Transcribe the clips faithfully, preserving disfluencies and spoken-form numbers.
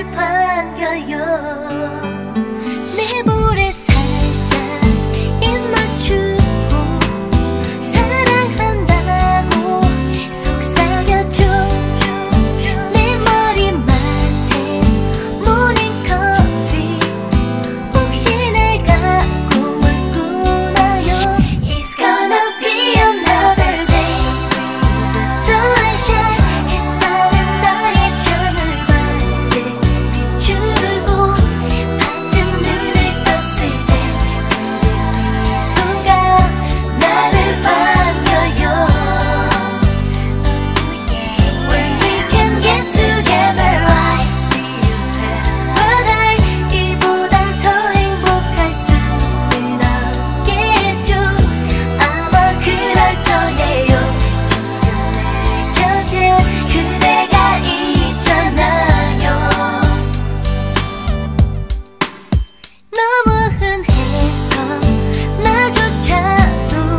나를 반겨요. 내 볼에 살짝 입 맞추고 사랑한다고 속삭여줘. 내 머리맡에 모닝커피 혹시 내가 꿈을 꾸나요. It's gonna be another day. Sunshine 햇살은 나의 창을 밝게 비추고 반쯤 눈을 떴을 때 미소가 나를 반겨요. When we can get together I feel But I 이보다 더 행복할 수는 없겠죠. 아마 그럴 거예요. 지금 내 곁에 그대가 있잖아요. 너무 흔해서 나조차도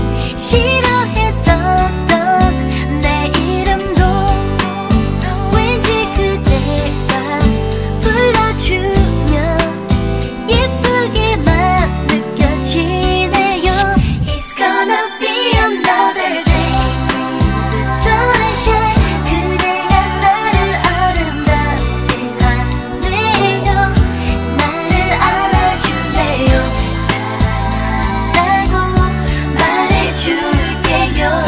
싫어했었던 내 이름도 왠지 그대가 불러주면 예쁘게만 느껴지네요. It's gonna be another day. Sunshine 그대가 나를 아름답게 하네요. 나를 안아줄래요. 사랑한다고 말해줄게요.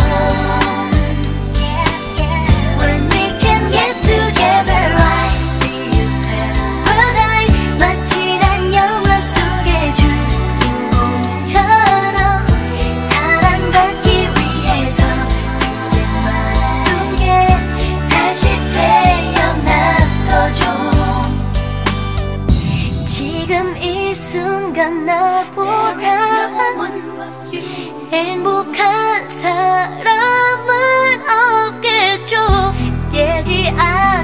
When we can get together I feel But I 마치 난 영화 속의 주인공처럼 사랑받기 위해서 그대 마음속에 다시 태어난 거죠. 지금 이 순간 나보다 행복한 사람은 없겠죠. 깨지 않